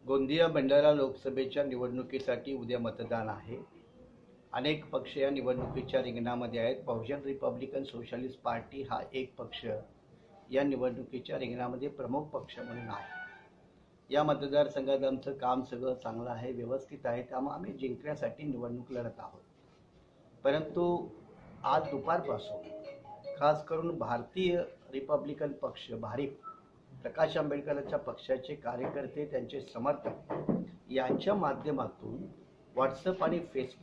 गोंदिया भंडारा लोकसभेच्या निवडणुकीसाठी उद्या मतदान आहे। अनेक पक्ष या निवडणुकीच्या रिंगणामध्ये आहेत। बहुजन रिपब्लिकन सोशलिस्ट पार्टी हा एक पक्ष या निवडणुकीच्या रिंगणामध्ये प्रमुख पक्ष म्हणून आहे। या मतदारसंघात आमचं काम सगळं चांगलं आहे, व्यवस्थित आहे, त्यामुळे आम्ही जिंकण्यासाठी निवडणूक लढत आहोत। परंतु आज दुपारपासून खास करून भारतीय रिपब्लिकन पक्ष भारिप प्रकाश आंबेडकरांच्या पक्षाचे कार्यकर्ते, त्यांचे समर्थक यांच्या माध्यमातून व्हॉट्सअप आणि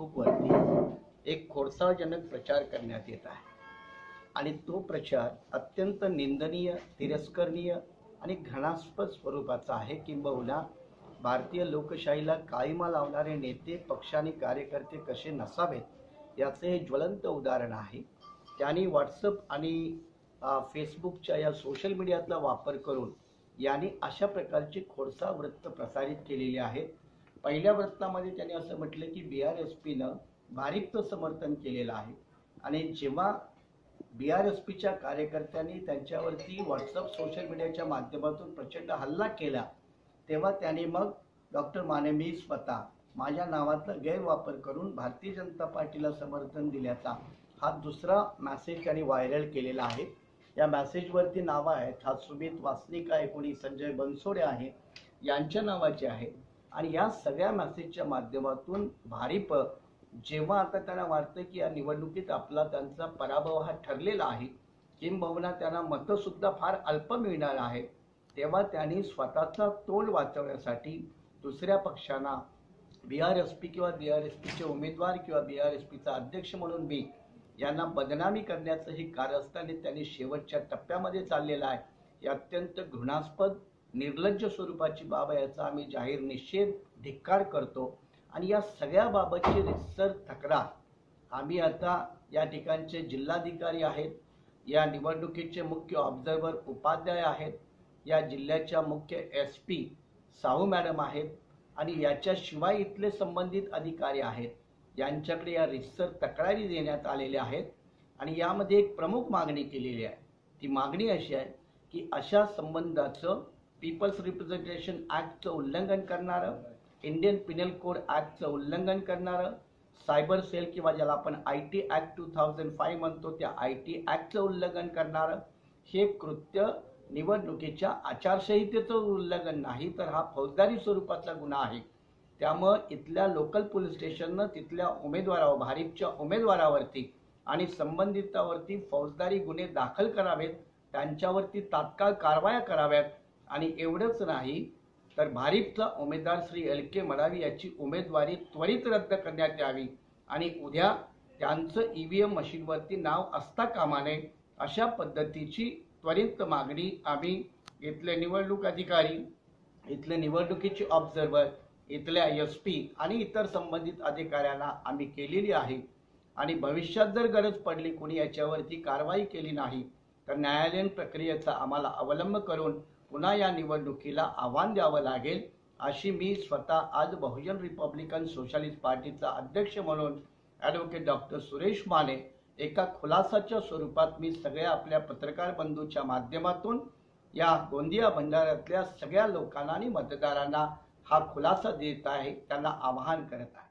फेसबुकवरती एक खोडसाळजनक प्रचार करण्यात येत आहे आणि तो प्रचार अत्यंत निंदनीय, तिरस्करणीय आणि घृणास्पद स्वरूपाचा आहे। किंबहुना भारतीय लोकशाहीला काळीमा लावणारे नेते, पक्ष आणि कार्यकर्ते कसे नसावेत याचे हे ज्वलंत उदाहरण आहे। त्यांनी व्हॉट्सअप आणि फेसबुकच्या या सोशल मीडियाचा वापर करून यांनी अशा प्रकारची खोडसाळ वृत्त प्रसारित केलेली आहेत। पहिल्या वृत्तामध्ये त्यांनी असं म्हटलं की BRSPनं भारिपचं समर्थन केलेलं आहे आणि जेव्हा BRSPच्या कार्यकर्त्यांनी त्यांच्यावरती व्हॉट्सअप सोशल मीडियाच्या माध्यमातून प्रचंड हल्ला केला, तेव्हा त्यांनी मग डॉक्टर माने मी स्वतः माझ्या नावाचा गैरवापर करून भारतीय जनता पार्टीला समर्थन दिल्याचा हा दुसरा मेसेज त्यांनी व्हायरल केलेला आहे। या मेसेजवरती नावं आहेत, हा सुमित वासनिक आहे, कोणी संजय बनसोडे आहे, यांच्या नावाचे आहे। आणि या सगळ्या मेसेजच्या माध्यमातून भारिप जेव्हा आता त्यांना वाटतं की या निवडणुकीत आपला त्यांचा पराभव हा ठरलेला आहे, किंबहुना त्यांना मतंसुद्धा फार अल्प मिळणार आहे, तेव्हा त्यांनी स्वतःचा तोल वाचवण्यासाठी दुसऱ्या पक्षांना BRSP किंवा BRSPचे उमेदवार किंवा BRSPचा अध्यक्ष म्हणून मी यांना बदनामी करण्याचं हे कारस्थान त्यांनी शेवटच्या टप्प्यामध्ये चाललेलं आहे। हे अत्यंत घृणास्पद, निर्लज्ज स्वरूपाची बाब आहे, याचा आम्ही जाहीर निषेध, धिक्कार करतो आणि या सगळ्या बाबतची रितसर तक्रार आम्ही आता या ठिकाणचे जिल्हाधिकारी आहेत, या निवडणुकीचे मुख्य ऑब्झर्व्हर उपाध्याय आहेत, या जिल्ह्याच्या मुख्य SP साहू मॅडम आहेत आणि याच्याशिवाय इथले संबंधित अधिकारी आहेत, यांच्याकडे या रितसर तक्रारी देण्यात आलेल्या आहेत। आणि यामध्ये एक प्रमुख मागणी केलेली आहे। ती मागणी अशी आहे की अशा संबंधाचं पीपल्स रिप्रेझेंटेशन ॲक्टचं उल्लंघन करणारं, इंडियन पिनल कोड ॲक्टचं उल्लंघन करणारं, सायबर सेल किंवा ज्याला आपण IT ॲक्ट 2005 म्हणतो त्या IT ॲक्टचं उल्लंघन करणारं हे कृत्य निवडणुकीच्या आचारसंहितेचं उल्लंघन नाही, तर हा फौजदारी स्वरूपातला गुन्हा आहे। त्यामुळे इथल्या लोकल पोलीस स्टेशननं तिथल्या उमेदवारावर, भारिपच्या उमेदवारावरती आणि संबंधितावरती फौजदारी गुन्हे दाखल करावेत, त्यांच्यावरती तात्काळ कारवाया कराव्यात आणि एवढंच नाही तर भारिपचा उमेदवार श्री LK मडावी याची उमेदवारी त्वरित रद्द करण्यात यावी आणि उद्या त्यांचं EVM मशीनवरती नाव असता कामा नये, अशा पद्धतीची त्वरित मागणी आम्ही इथले निवडणूक अधिकारी, इथले निवडणुकीचे ऑब्झर्व्हर, इथल्या SP आणि इतर संबंधित अधिकाऱ्यांना आम्ही केलेली आहे। आणि भविष्यात जर गरज पडली, कोणी याच्यावरती कारवाई केली नाही, तर न्यायालयीन प्रक्रियेचा आम्हाला अवलंब करून पुन्हा या निवडणुकीला आव्हान द्यावं लागेल, अशी मी स्वतः आज बहुजन रिपब्लिकन सोशलिस्ट पार्टीचा अध्यक्ष म्हणून ॲडव्होकेट डॉक्टर सुरेश माने एका खुलासाच्या स्वरूपात मी सगळ्या आपल्या पत्रकार बंधूच्या माध्यमातून या गोंदिया भंडाऱ्यातल्या सगळ्या लोकांना आणि मतदारांना हा खुलासा देत आहे, त्यांना आवाहन करत आहे।